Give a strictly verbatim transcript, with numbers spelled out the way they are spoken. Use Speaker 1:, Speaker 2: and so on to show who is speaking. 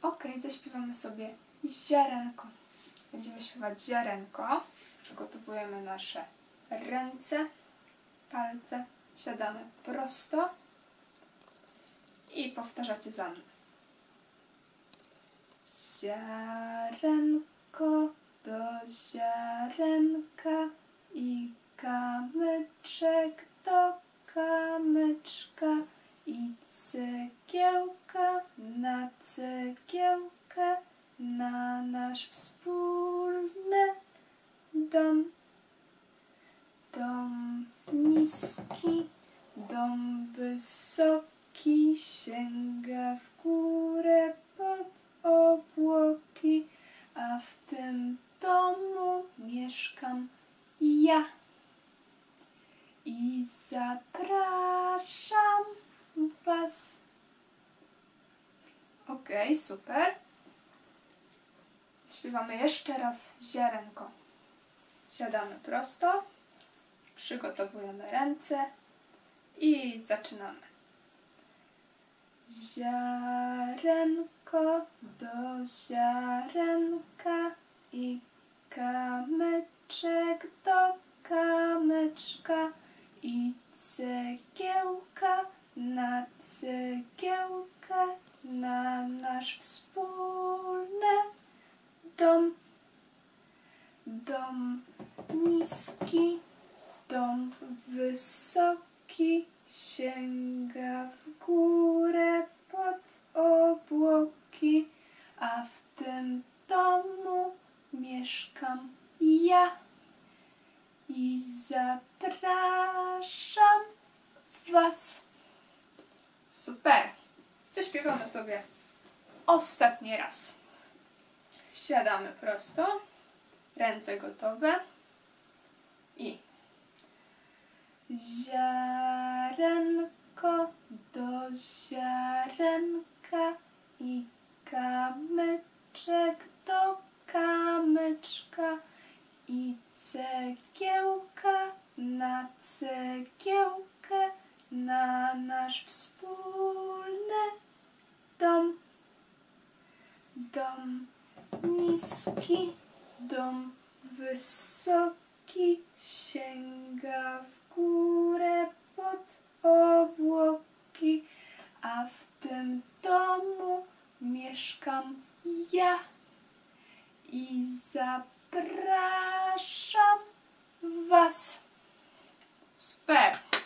Speaker 1: Ok, zaśpiewamy sobie ziarenko. Będziemy śpiewać ziarenko. Przygotowujemy nasze ręce, palce. Siadamy prosto i powtarzacie za mną. Ziarenko do ziarenka i kamyczek do kamyczka i cegiełka na cegiełkę na nasz wspólny dom. Dom niski, dom wysoki, sięga w górę pod obłoki, a w tym domu mieszkam ja. I zapraszam was. Ok, super. Śpiewamy jeszcze raz ziarenko. Siadamy prosto, przygotowujemy ręce i zaczynamy. Ziarenko do ziarenka i kamyczek do kamyczka i cegiełka na cegiełkę na nasz wspólny dom. Dom niski, dom wysoki, sięga w górę pod obłoki, a w tym domu mieszkam ja. I zapraszam was. Super. Zaśpiewamy sobie ostatni raz. Siadamy prosto, ręce gotowe i ziarenko do ziarenka i kamyczek do kamyczka i cegiełka na cegiełkę na nasz wspólny dom. Dom niski, dom wysoki, sięga w górę pod obłoki, a w tym domu mieszkam ja. I zapraszam was. Super.